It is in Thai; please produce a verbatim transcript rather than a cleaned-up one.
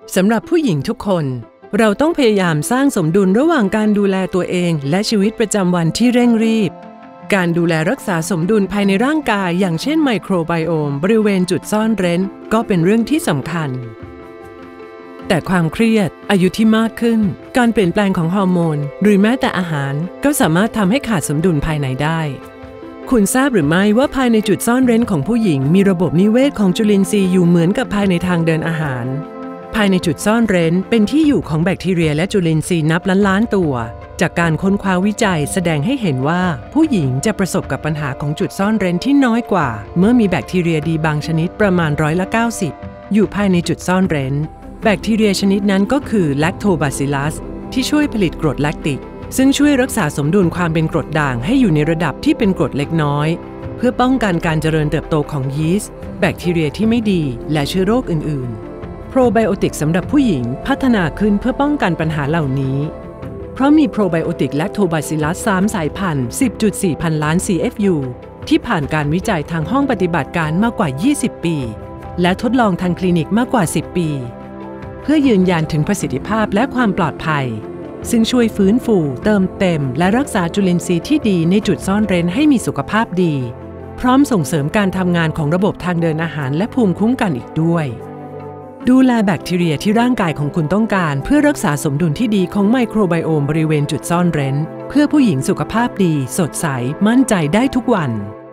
สำหรับผู้หญิงทุกคนเราต้องพยายามสร้างสมดุลระหว่างการดูแลตัวเองและชีวิตประจำวันที่เร่งรีบการดูแลรักษาสมดุลภายในร่างกายอย่างเช่นไมโครไบโอมบริเวณจุดซ่อนเร้นก็เป็นเรื่องที่สำคัญแต่ความเครียดอายุที่มากขึ้นการเปลี่ยนแปลงของฮอร์โมนหรือแม้แต่อาหารก็สามารถทำให้ขาดสมดุลภายในได้คุณทราบหรือไม่ว่าภายในจุดซ่อนเร้นของผู้หญิงมีระบบนิเวศของจุลินทรีย์อยู่เหมือนกับภายในทางเดินอาหารภายในจุดซ่อนเร้นเป็นที่อยู่ของแบคทีเรียและจุลินทรีย์นับล้านล้านตัวจากการค้นคว้าวิจัยแสดงให้เห็นว่าผู้หญิงจะประสบกับปัญหาของจุดซ่อนเร้นที่น้อยกว่าเมื่อมีแบคทีเรียดีบางชนิดประมาณร้อยละเก้าสิบอยู่ภายในจุดซ่อนเร้นแบคทีเรียชนิดนั้นก็คือแลคโทบาซิลลัสที่ช่วยผลิตกรดแลคติกซึ่งช่วยรักษาสมดุลความเป็นกรดด่างให้อยู่ในระดับที่เป็นกรดเล็กน้อยเพื่อป้องกันการเจริญเติบโตของยีสต์แบคทีเรียที่ไม่ดีและเชื้อโรคอื่นๆโปรไบโอติกสำหรับผู้หญิงพัฒนาขึ้นเพื่อป้องกันปัญหาเหล่านี้เพราะมีโปรไบโอติกแลคโทบาซิลลัสสามสายพันธุ์ สิบจุดสี่ พันล้าน ซี เอฟ ยู ที่ผ่านการวิจัยทางห้องปฏิบัติการมากกว่ายี่สิบปีและทดลองทางคลินิกมากกว่าสิบปีเพื่อยืนยันถึงประสิทธิภาพและความปลอดภัยซึ่งช่วยฟื้นฟูเติมเต็มและรักษาจุลินทรีย์ที่ดีในจุดซ่อนเร้นให้มีสุขภาพดีพร้อมส่งเสริมการทำงานของระบบทางเดินอาหารและภูมิคุ้มกันอีกด้วยดูแลแบคทีเรียที่ร่างกายของคุณต้องการเพื่อรักษาสมดุลที่ดีของไมโครไบโอมบริเวณจุดซ่อนเร้นเพื่อผู้หญิงสุขภาพดีสดใสมั่นใจได้ทุกวัน